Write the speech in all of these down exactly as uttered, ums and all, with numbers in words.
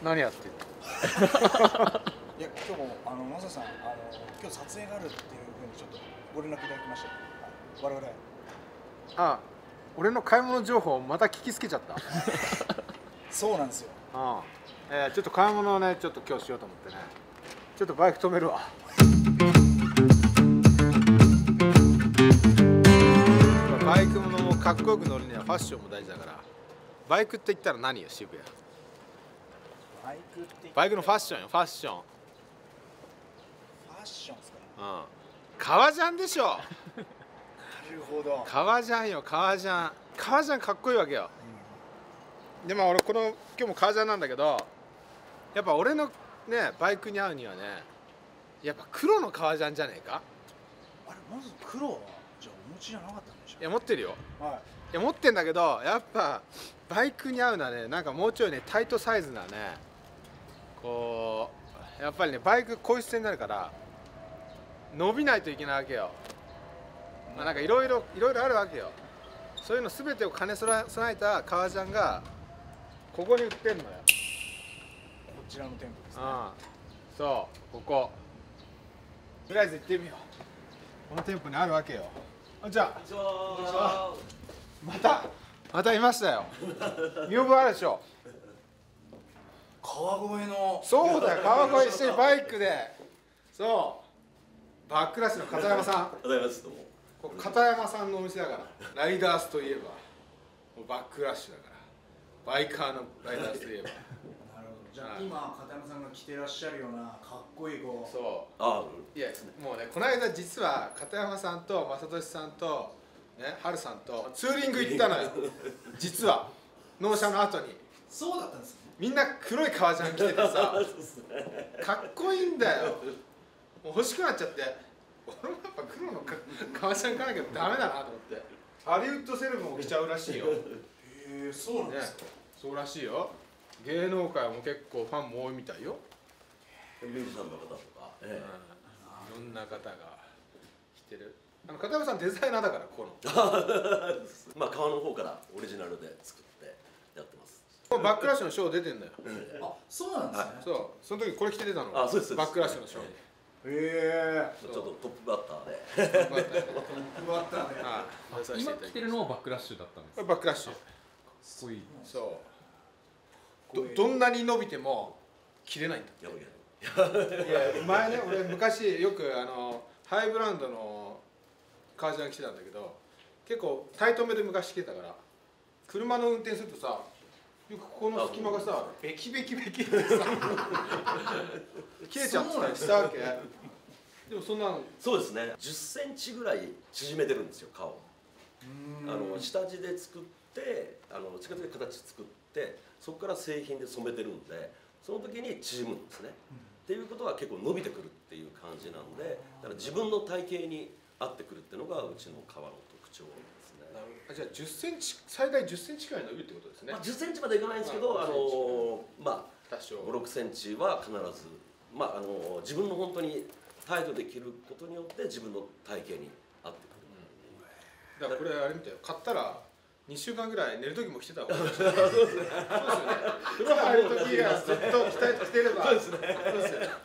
何やってるいや今日もあのマサさんあの今日撮影があるっていうふうにちょっとご連絡いただきました。我々。 あ、俺の買い物情報また聞きつけちゃったそうなんですよ。 ああ、えー、ちょっと買い物をねちょっと今日しようと思ってね、ちょっとバイク止めるわバイクものもかっこよく乗るにはファッションも大事だから。バイクって言ったら何よ渋谷。 バイクってバイクのファッションよ、ファッション。 ファッションですか。 うん、革ジャンでしょなるほど。 革ジャンよ、革ジャン。革ジャンかっこいいわけよ、うん、でも俺この今日も革ジャンなんだけど、やっぱ俺のねバイクに合うにはね、やっぱ黒の革ジャンじゃねえか。 あれまず黒はじゃあお持ちじゃなかったんでしょ。 いや持ってるよ、 はい、 いや持ってんだけど、やっぱバイクに合うのはね、なんかもうちょいねタイトサイズなね、こうやっぱりねバイクこういう姿勢になるから伸びないといけないわけよ。まあなんかいろいろいろいろあるわけよ。そういうの全てを兼ね備えた革ジャンがここに売ってんのよ。 こちらの店舗ですね。 ああ、そうここ。とりあえず行ってみよう。この店舗にあるわけよ。あ、じゃあ。こんにちは。またまたいましたよ。見覚えあるでしょ。 川越の。 そうだよ、川越一緒にバイクで。そうバックラッシュの片山さん。 ありがとうございます。どうも。 ここ片山さんのお店だから。ライダースといえばもうバックラッシュだから、バイカーのライダースといえばなるほど。じゃあ今片山さんが着てらっしゃるようなかっこいいこう。 そう。 ああ、 いやもうね、この間実は片山さんと正俊さんとね、春さんとツーリング行ったのよ実は納車の後に。 そうだったんですね。みんな黒い革ジャン着ててさかっこいいんだよ。もう欲しくなっちゃって、俺もやっぱ黒の革ジャン買わなきゃダメだなと思って。ハリウッドセレブも着ちゃうらしいよ。へえ、そうなんですか、ね、 そうらしいよ。芸能界も結構ファンも多いみたいよ。 ミュージシャンの方とか、ええ、うん、いろんな方が着てる。あの片山さんデザイナーだから、ここのまあ革の方からオリジナルで作ってやってます。 バックラッシュのショー出てんだよ。 あ、そうなんですね。 そう、その時これ着て出たの。 あ、そうです。 バックラッシュのショーに。 へえ。ちょっとトップバッターで。 トップバッターで。 あ、 今着てるのはバックラッシュだったんですか。 バックラッシュ。かっこいい。 そう。どどんなに伸びても着れないんだ。 やばいやいや前ね、俺昔よくあのハイブランドの革ジャン着てたんだけど、結構タイトめで昔着てたから、車の運転するとさ、よくここの隙間がさベキベキベキってさ切れちゃってたりしたわけ。でもそんなの。 そうですね。じゅっセンチぐらい縮めてるんですよ、革を。あの下地で作って、あの近づけ形作って、そこから製品で染めてるんで、その時に縮むんですね。っていうことは結構伸びてくるっていう感じなんで、だから自分の体型に合ってくるっていうのがうちの革の特徴ですね。 あ、じゃあじゅっセンチ、最大じゅっセンチくらい伸びるってことですね。 まあじゅっセンチまでいかないんですけど、あのまあ多少ご、ろくセンチは必ず、まああの自分の本当にタイトで着ることによって自分の体型に合ってくる。 だからこれあれみたいよ、買ったらにしゅうかんぐらい寝る時も着てた方がいい。そうですよね。風呂入る時はずっと着て着てれば。そうですね。そうですよね。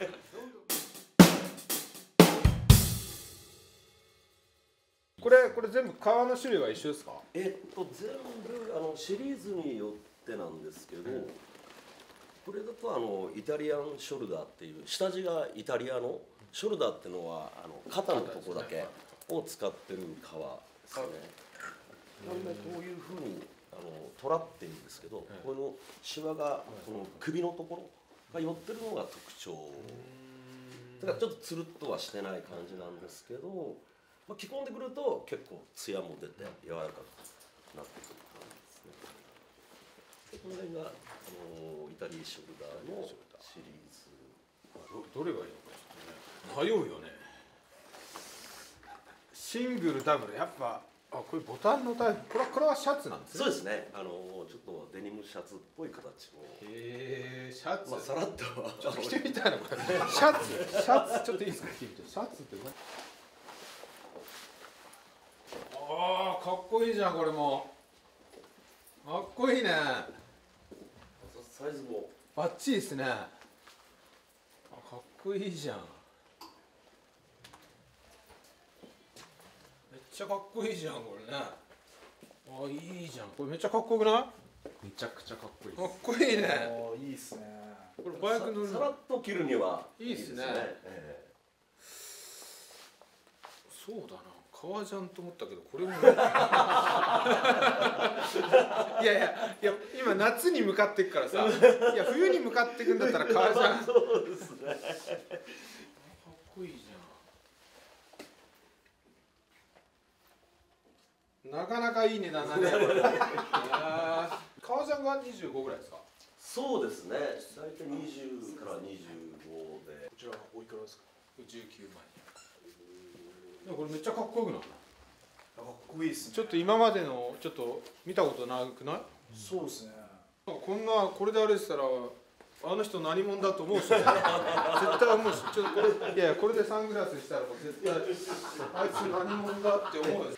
これこれ全部革の種類は一緒ですか？ えっと全部あのシリーズによってなんですけど、うん、これだとあのイタリアンショルダーっていう下地がイタリアのショルダーっていうのはあの肩のとこだけを使ってる革ですね。なんでこういうふうにあのトラっていうんですけど、このシワがこの首のところが寄ってるのが特徴。だからちょっとつるっとはしてない感じなんですけど。まあ、着込んでくると結構ツヤも出て柔らかくなってくる感じですね。でこの辺があのイタリーショルダーのシリーズ。 ど, どれがいいのか迷うよね。シングルダブルやっぱ、あ、これボタンのタイプ、これはこれはシャツなんですね。 そうですね。あのちょっとデニムシャツっぽい形の。 へえ、シャツ。 まあさらっとちょっと着てみたいなこれ。シャツ、シャツちょっといいですか着てみて。シャツってね。ああ、かっこいいじゃん、これも。かっこいいね。 サイズもバッチリですね。あ、かっこいいじゃん。めっちゃかっこいいじゃんこれね。あ、いいじゃん。これめっちゃかっこよくない？ めちゃくちゃかっこいいかっです。 こいいね。 おーいいっすね。 これバイク乗るささらっと着るにはいいっすねえそうだな。革ジャンと思ったけどこれもいやいやいや今夏に向かっていくからさ、いや冬に向かっていくんだったら革ジャンかっそうですね。 こいいじゃん。なかなかいい値段だねこれ。いやー革ジャンがにじゅうごぐらいですか？ そうですね。大体にじゅうからにじゅうごで。 こちらはおいくらですか？ じゅうきゅうまん円。でもこれめっちゃかっこよくない？ かっこいいっすね。 ちょっと今までのちょっと見たことなくない？ そうですね。 こんなこれであれしたらあの人何者だと思うし、ね、絶対思うし、ちょっとこれいやいやこれでサングラスしたらもう絶対あいつ何者だって思うよ。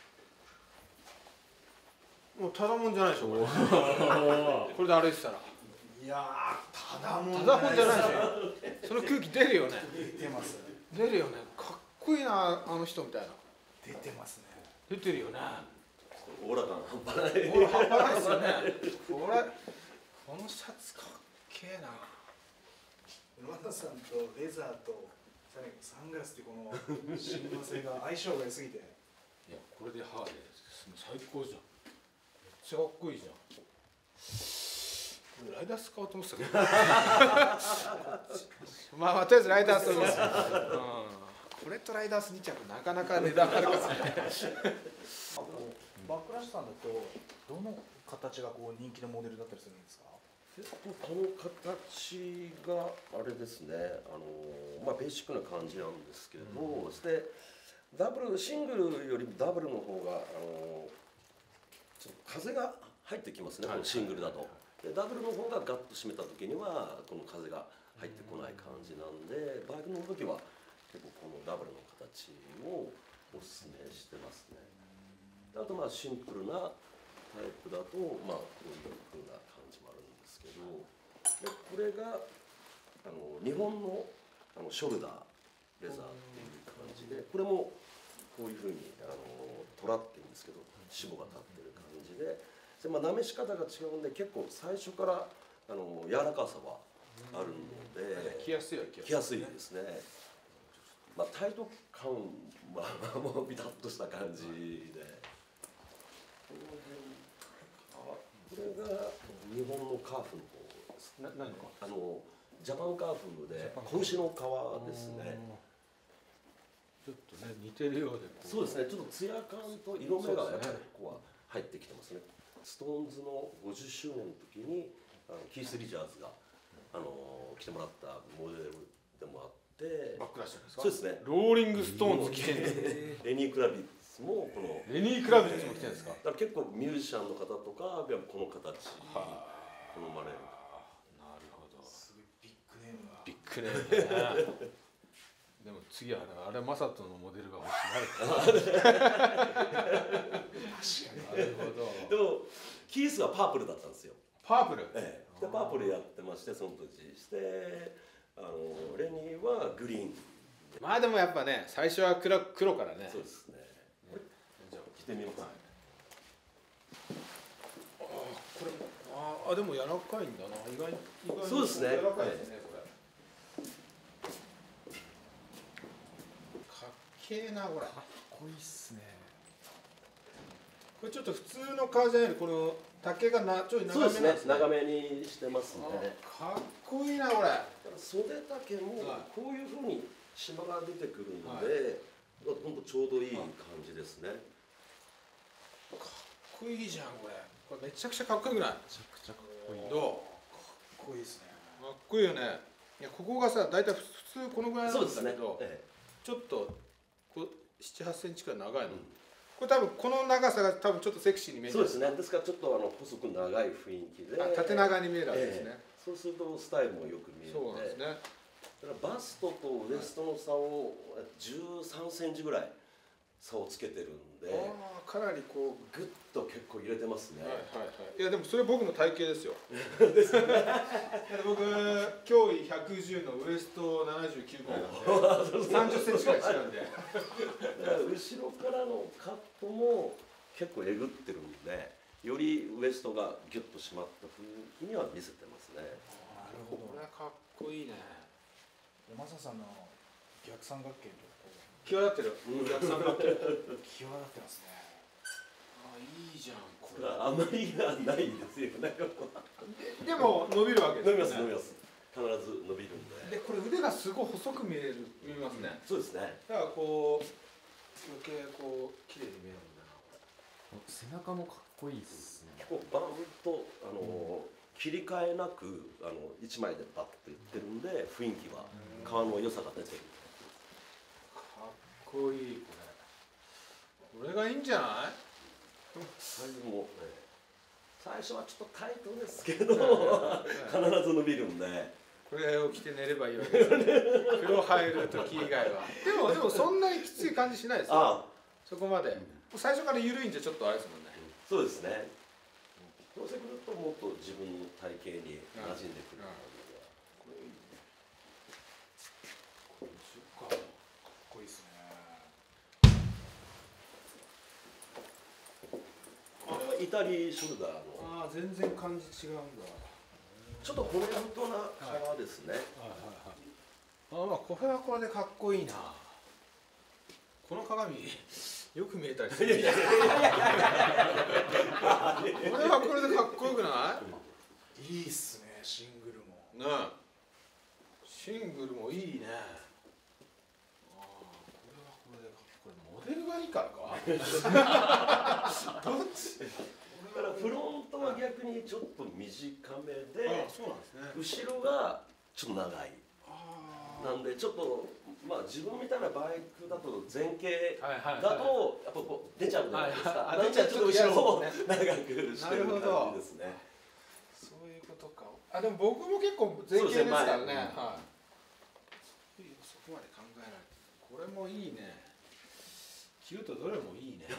もうただもんじゃないでしょこれ。これで歩いてたらいやー、ただもんただもんじゃないでしょ。その空気出るよね。 出てます。 出るよね。かっこいいなあの人みたいな。 出てますね。 出てるよね。 オーラ感半端ない。 ほら半端ないですよね。これこのシャツかっけえな。 ロナさんとレザーとさらにサングラスってこの親和性が相性が良すぎて。 いやこれでハーレー最高じゃん。めっちゃかっこいいじゃん。これライダース買おうと思ってたけど。まあまあとりあえずライダースを、うん、これとライダースに着なかなか値段あるからね。 バックラッシュさんだとどの形がこう人気のモデルだったりするんですか？ えっとこの形があれですね。あのまあベーシックな感じなんですけれど、うん、そしてダブルシングルよりもダブルの方があのちょっと風が入ってきますね。このシングルだと。でダブルの方がガッと締めた時にはこの風が入ってこない感じなんで、バイクの時は結構このダブルの形をおすすめしてますね。あとまあシンプルなタイプだとまあこういう風な感じもあるんですけど、でこれがあの日本のあのショルダーレザーっていう感じで、これもこういう風にあのトラっていうんですけど脂肪が立ってる感じで。でまあ、なめし方が違うんで結構最初からあの柔らかさはあるので着やすいは着やすいですね。まあ、タイト感はもうビタッとした感じで、これが日本のカーフの方です。 な何かあのジャパンカーフで子牛の皮ですね。 ちょっとね似てるようでそうですね。ちょっとツヤ感と色目がやっぱりここは入ってきてますね。ストーンズのごじゅっしゅうねんの時にあのキース・リチャーズがあの着てもらったモデルでもあって、 バックラッシュですか？ そうですね。 ローリングストーンズ着てるんですレニー・クラビッツもこのレニー・クラブッツも着てるんですか？ だから結構ミュージシャンの方とかやっぱこの形好まれる。 なるほど。 すごいビッグネームが。 ビッグネームね。でも次はあれマサトのモデルが欲しいなるかな。確かに。なるほど。 でもキースはパープルだったんですよ。 パープル。 ええ、でパープルやってましてその時してあのレニーはグリーン。 まあでもやっぱね最初は黒黒からね。 そうですね。 じゃあ着てみます。 ああこれああでも柔らかいんだな意外に意外にそうですね柔らかいですねこれ。かっけえなこれ。 かっこいいっすね。 これちょっと普通の革ジャンよりこの丈がなちょいそうですね長めなんですね。 長めにしてますね。 かっこいいなこれ。 袖丈もはいこういうふうに島が出てくるのはで、ほんとちょうどいい感じですね。 かっこいいじゃんこれ。これめちゃくちゃかっこよくない？ めちゃくちゃかっこいい。 どう？ かっこいいっすね。 かっこいいよね。いやここがさ大体普通このぐらいなんそうですねだけど、。 えちょっとこうななはちセンチくらい長いの。 えうんこれ多分この長さが多分ちょっとセクシーに見える。 そうですね。ですからちょっとあの細く長い雰囲気で、 あ縦長に見えるわけですね。 ええそうするとスタイルもよく見えて、 そうなんですね。 だからバストとウエストの差をじゅうさんセンチぐらい差をつけてるんで、 ああかなりこうグッと結構入れてますね。 はいはいはい。いやでもそれ僕の体型ですよ。ですね。僕胸囲ひゃくじゅうのウエストななじゅうきゅうぐらいなんで、さんじゅっセンチぐらい違うんで。 後ろからのカットも結構えぐってるんで、よりウエストがギュッと締まった雰囲気には見せてますね。 なるほど。 これはかっこいいね。 マサさんの逆三角形と際立ってる。逆三角形。 際立ってますね。 あいいじゃんこれ。あまりがないですよね。 でも伸びるわけ伸びですよね。 ます伸びます。必ず伸びるんで。 でこれ腕がすごい細く見える見えますね。 そうですね。 だからこう余計こう綺麗に見えるんだな。 背中もかっこいいですね。 結構バンとあの、うん、切り替えなくあの一枚でバッといってるんで雰囲気は皮の良さが出てる。 かっこいいこれ。これがいいんじゃない？ サイズも、ね、最初はちょっとタイトですけど必ず伸びるんで。 これを着て寝ればいいわけですね。風呂入る時以外は。でもでもそんなにきつい感じしないですよ。ああそこまで。最初から緩いんじゃちょっとあれですもんね。 そうですね。そうしてくるともっと自分の体型に馴染んでくる。 これいいね。これしよっか。かっこいいですね。 これはイタリーショルダーの。 ああ全然感じ違うんだ。 ちょっと骨太な皮ですね。はいはいはい。あまあこれはこれでかっこいいな。この鏡よく見えたりする。これはこれでかっこよくない？ いいっすねシングルも。 ね。シングルもいいね。ああこれはこれでこれモデルがいいからか？どっち？ だからフロントは逆にちょっと短めで、 そうなんですね。 後ろがちょっと長い。なんでちょっとまあ自分みたいなバイクだと前傾だとやっぱこう出ちゃうじゃないですか。なんでちょっと後ろを長くしてる感じですね。 そういうことか。あでも僕も結構前傾ですからね。はい。そこまで考えられてる。これもいいね。着るとどれもいいね。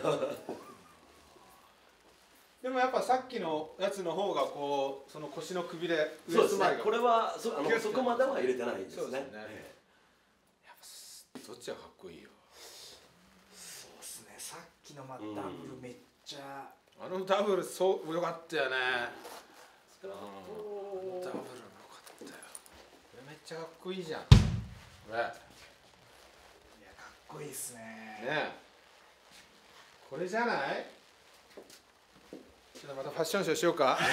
でもやっぱさっきのやつの方がこうその腰のくびれウエスト周りがこれは そ, あのそこまでは入れてないですね。そうですね。 やっぱどっちがかっこいいよ。 そうですね。さっきのまダブルめっちゃ、 あのダブルそう良かったよね。 あのダブル良かったよ。これめっちゃかっこいいじゃん。これ。いやかっこいいですね。 ね。これじゃない？ちょっとまたファッションショーしようか。サ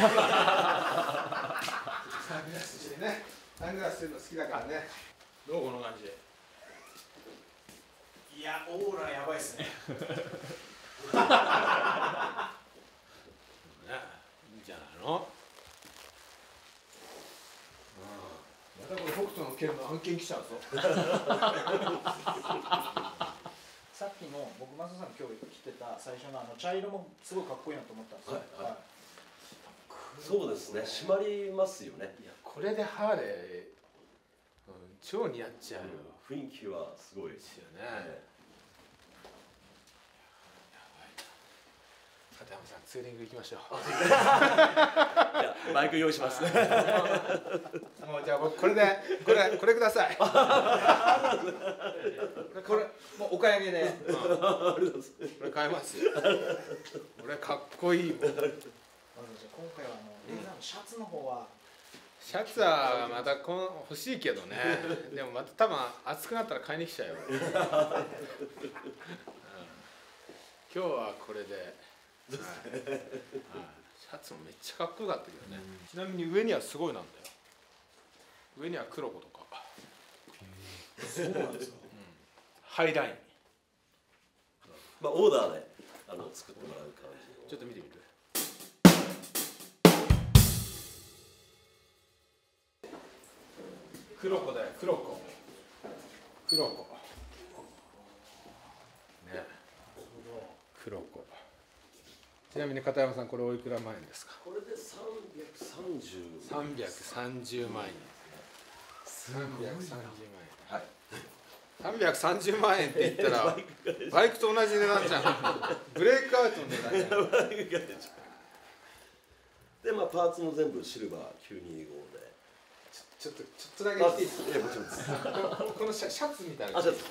ングラスしてね。サングラスするの好きだからね。どうこの感じ。 いやオーラやばいですね。ねいいんじゃないの。またこれ北斗の拳の案件来ちゃうぞ。 さっきの僕マサさん今日着てた最初のあの茶色もすごいかっこいいなと思ったんですよ。はいはい、 そうですね。締まりますよね。 いやこれでハーレー、うん、超似合っちゃうよ。 うん、雰囲気はすごいですよね。片山さんツーリング行きましょう。 じゃあバイク用意します。 もうじゃあ僕これでこれこれください。これもうお買い上げで。うん、これ買えますよ。これかっこいいもん。 今回はあのレーザーのシャツの方は。 シャツはまたこの欲しいけどね。でもまた多分暑くなったら買いに来ちゃうよ。うん、今日はこれで。はい、シャツもめっちゃかっこよかったけどね。ちなみに上にはすごいなんだよ。上には黒子とか。 そうなんですか。うん、 ハイライン。 まあオーダーであの作ってもらう感じ。 ちょっと見てみて。黒子だよ、黒子。黒子。ね。黒子。ちなみに片山さんこれおいくら万円ですか？ これで三百三十。 三百三十万円。三百三十万円。はい。 さんびゃくさんじゅうまんえんって言ったらバイクと同じ値段じゃん。ブレイクアウトの値段じゃん。 でまあパーツも全部シルバーきゅうにじゅうごで。 ちょっとちょっとだけしていいですか。 ええもちろんです。 ここのシャシャツみたいな。 あ、シャツ。 す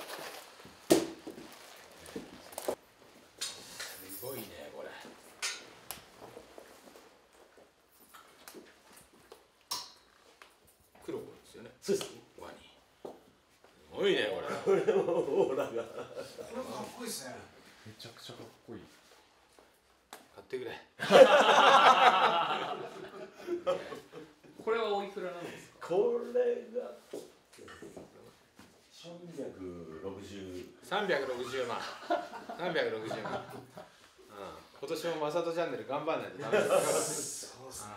ごいねこれ。黒子ですよね。 そうです。 ワニ。すごいねこれ。 これもオーラが。 これかっこいいですね。 めちゃくちゃかっこいい。 買ってくれ。 これはおいくらなんですか。 これがさんびゃくろくじゅう。 三百六十万。三百六十万。うん。今年もマサトチャンネル頑張んないとダメですよ。 そうですね。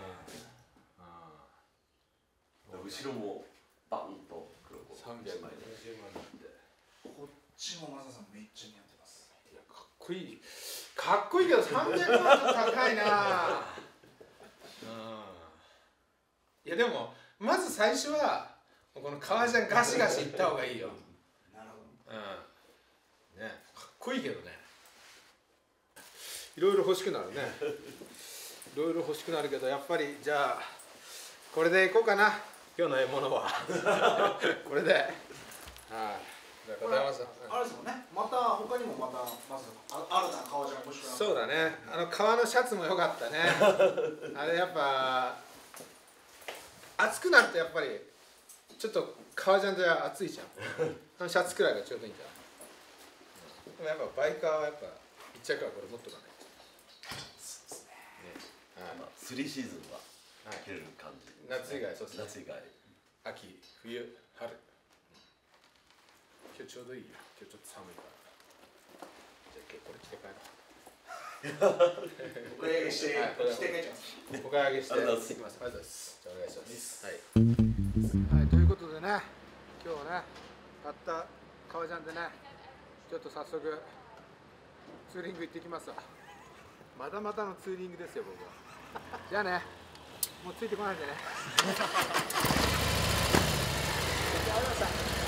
後ろもバンと黒子。 三百六十万なんで。 こっちもマサさんめっちゃ似合ってます。 いやかっこいい。かっこいいけど三百万ちょっと高いな。うん。いやでもまず最初はこの革ジャンガシガシいった方がいいよ。 なるほど。 うん。ね、かっこいいけどね。いろいろ欲しくなるね。いろいろ欲しくなるけどやっぱりじゃあこれでいこうかな。今日の獲物はこれで。はい。じゃあ片山さん。 あれですもんね。また他にもまたまずあ新たな革ジャンが欲しくなる。 そうだね。あの革のシャツも良かったね。あれやっぱ暑くなるとやっぱりちょっと革ジャンじゃ暑いじゃん。あのシャツくらいがちょうどいいんじゃない。でもやっぱバイカーはやっぱ一着はこれ持っとかないと。 そうですね。 ね。はい。 まあスリーシーズンは着れる感じ。 夏以外そうですね。 夏以外。 秋、冬、春。今日ちょうどいいよ。今日ちょっと寒いから。じゃあこれ着て帰ろう。 お買い上げして、 はいこれ着て帰っちゃいます。 お買い上げしてありがとうございますいきます。ありがとうございます。じゃあお願いします。 はいはい。はい、ということでね、今日ね、買った革ジャンでね、ちょっと早速ツーリング行ってきますわ。まだまだのツーリングですよ、僕は。じゃあね、もうついてこないでね。ありがとうございました。